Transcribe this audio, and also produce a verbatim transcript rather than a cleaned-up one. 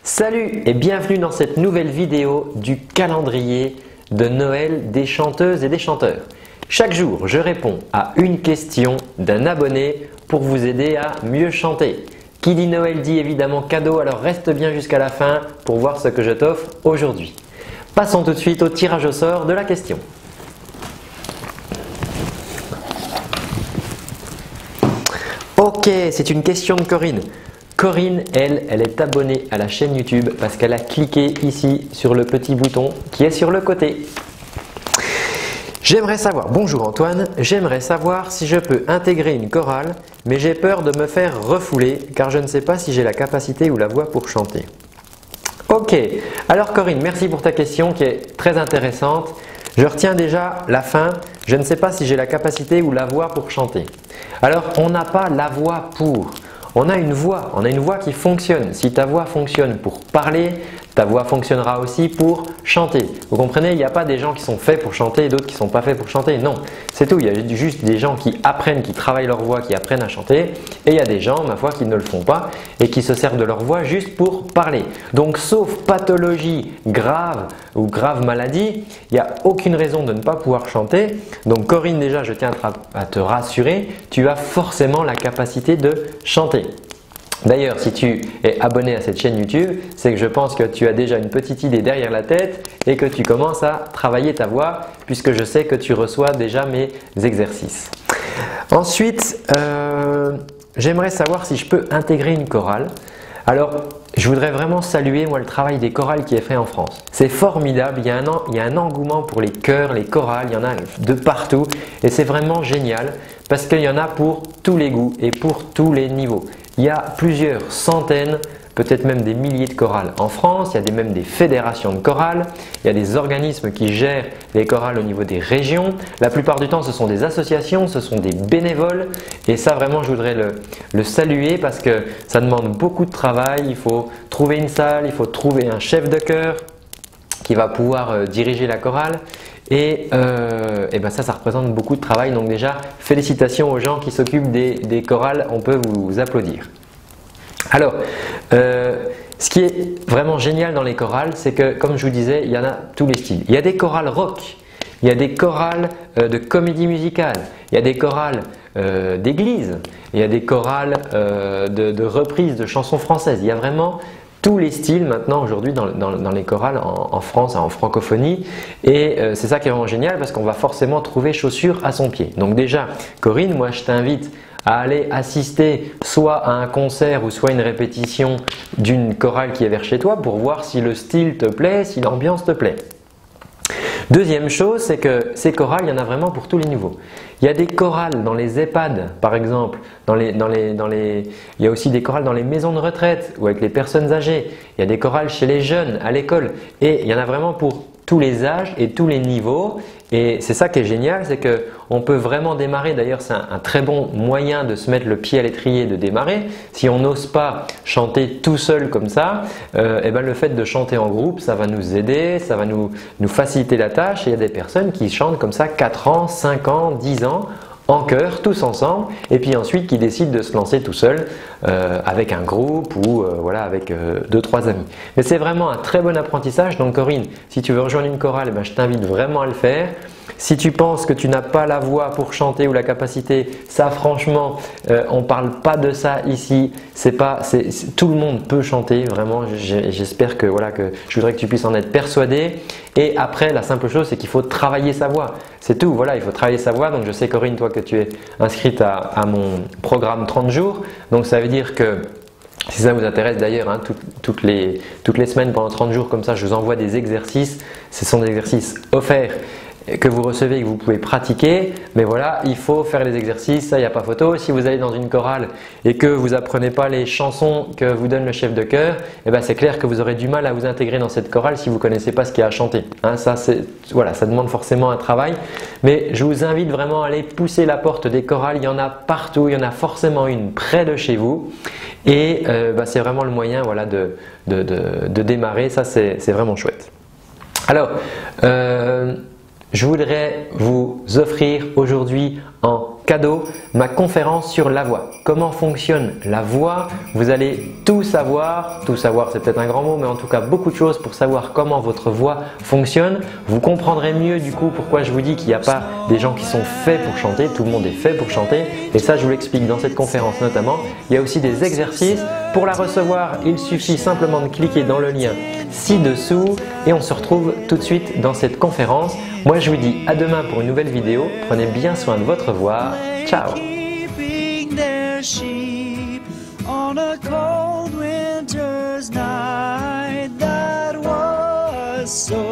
Salut et bienvenue dans cette nouvelle vidéo du calendrier de Noël des chanteuses et des chanteurs. Chaque jour, je réponds à une question d'un abonné pour vous aider à mieux chanter. Qui dit Noël dit évidemment cadeau, alors reste bien jusqu'à la fin pour voir ce que je t'offre aujourd'hui. Passons tout de suite au tirage au sort de la question. Ok, c'est une question de Corinne. Corinne, elle, elle est abonnée à la chaîne YouTube parce qu'elle a cliqué ici sur le petit bouton qui est sur le côté. J'aimerais savoir, bonjour Antoine, j'aimerais savoir si je peux intégrer une chorale, mais j'ai peur de me faire refouler car je ne sais pas si j'ai la capacité ou la voix pour chanter. Ok, alors Corinne, merci pour ta question qui est très intéressante. Je retiens déjà la fin, je ne sais pas si j'ai la capacité ou la voix pour chanter. Alors, on n'a pas la voix pour. On a une voix, on a une voix qui fonctionne. Si ta voix fonctionne pour parler, ta voix fonctionnera aussi pour chanter. Vous comprenez, il n'y a pas des gens qui sont faits pour chanter et d'autres qui ne sont pas faits pour chanter. Non, c'est tout. Il y a juste des gens qui apprennent, qui travaillent leur voix, qui apprennent à chanter. Et il y a des gens, ma foi, qui ne le font pas et qui se servent de leur voix juste pour parler. Donc, sauf pathologie grave ou grave maladie, il n'y a aucune raison de ne pas pouvoir chanter. Donc, Corinne, déjà, je tiens à te rassurer, tu as forcément la capacité de chanter. D'ailleurs, si tu es abonné à cette chaîne YouTube, c'est que je pense que tu as déjà une petite idée derrière la tête et que tu commences à travailler ta voix puisque je sais que tu reçois déjà mes exercices. Ensuite, euh, j'aimerais savoir si je peux intégrer une chorale. Alors, je voudrais vraiment saluer moi le travail des chorales qui est fait en France. C'est formidable, il y, a un, il y a un engouement pour les chœurs, les chorales, il y en a de partout et c'est vraiment génial parce qu'il y en a pour tous les goûts et pour tous les niveaux. Il y a plusieurs centaines, peut-être même des milliers de chorales en France, il y a des, même des fédérations de chorales, il y a des organismes qui gèrent les chorales au niveau des régions. La plupart du temps, ce sont des associations, ce sont des bénévoles et ça vraiment, je voudrais le, le saluer parce que ça demande beaucoup de travail. Il faut trouver une salle, il faut trouver un chef de chœur qui va pouvoir euh, diriger la chorale et, euh, et ben ça, ça représente beaucoup de travail. Donc déjà, félicitations aux gens qui s'occupent des, des chorales, on peut vous applaudir. Alors, euh, ce qui est vraiment génial dans les chorales, c'est que comme je vous disais, il y en a tous les styles. Il y a des chorales rock, il y a des chorales euh, de comédie musicale, il y a des chorales euh, d'église, il y a des chorales euh, de, de reprises de chansons françaises. Il y a vraiment tous les styles maintenant aujourd'hui dans, dans, dans les chorales en, en France, en francophonie et euh, c'est ça qui est vraiment génial parce qu'on va forcément trouver chaussure à son pied. Donc déjà Corinne, moi je t'invite à aller assister soit à un concert ou soit une répétition d'une chorale qui est vers chez toi pour voir si le style te plaît, si l'ambiance te plaît. Deuxième chose, c'est que ces chorales, il y en a vraiment pour tous les niveaux. Il y a des chorales dans les EHPAD, par exemple. Dans les, dans les, dans les... Il y a aussi des chorales dans les maisons de retraite ou avec les personnes âgées. Il y a des chorales chez les jeunes, à l'école. Et il y en a vraiment pour tous les âges et tous les niveaux. Et c'est ça qui est génial, c'est qu'on peut vraiment démarrer. D'ailleurs, c'est un, un très bon moyen de se mettre le pied à l'étrier, de démarrer. Si on n'ose pas chanter tout seul comme ça, euh, et ben le fait de chanter en groupe, ça va nous aider, ça va nous, nous faciliter la tâche. Et il y a des personnes qui chantent comme ça quatre ans, cinq ans, dix ans en chœur, tous ensemble, et puis ensuite qui décident de se lancer tout seul euh, avec un groupe ou euh, voilà, avec euh, deux, trois amis. Mais c'est vraiment un très bon apprentissage. Donc Corinne, si tu veux rejoindre une chorale, eh ben, je t'invite vraiment à le faire. Si tu penses que tu n'as pas la voix pour chanter ou la capacité, ça franchement, euh, on ne parle pas de ça ici. C'est pas, c'est, c'est, tout le monde peut chanter, vraiment. J'espère que, voilà, que je voudrais que tu puisses en être persuadé. Et après, la simple chose, c'est qu'il faut travailler sa voix. C'est tout, voilà, il faut travailler sa voix. Donc je sais Corinne, toi que tu es inscrite à, à mon programme trente jours. Donc ça veut dire que si ça vous intéresse d'ailleurs, hein, tout, toutes, les, toutes les semaines pendant trente jours comme ça, je vous envoie des exercices. Ce sont des exercices offerts que vous recevez et que vous pouvez pratiquer, mais voilà, il faut faire les exercices, ça il n'y a pas photo. Si vous allez dans une chorale et que vous apprenez pas les chansons que vous donne le chef de chœur, eh ben c'est clair que vous aurez du mal à vous intégrer dans cette chorale si vous ne connaissez pas ce qu'il y a à chanter. Hein, ça, c'est, voilà, ça demande forcément un travail, mais je vous invite vraiment à aller pousser la porte des chorales. Il y en a partout, il y en a forcément une près de chez vous et euh, bah, c'est vraiment le moyen, voilà, de, de, de, de démarrer. Ça, c'est, c'est vraiment chouette. Alors, euh, je voudrais vous offrir aujourd'hui en cadeau ma conférence sur la voix. Comment fonctionne la voix? Vous allez tout savoir. Tout savoir, c'est peut-être un grand mot, mais en tout cas beaucoup de choses pour savoir comment votre voix fonctionne. Vous comprendrez mieux du coup pourquoi je vous dis qu'il n'y a pas des gens qui sont faits pour chanter. Tout le monde est fait pour chanter et ça je vous l'explique dans cette conférence notamment. Il y a aussi des exercices. Pour la recevoir, il suffit simplement de cliquer dans le lien ci-dessous et on se retrouve tout de suite dans cette conférence. Moi je vous dis à demain pour une nouvelle vidéo. Prenez bien soin de votre voix. Ciao! On a cold winter's night that was so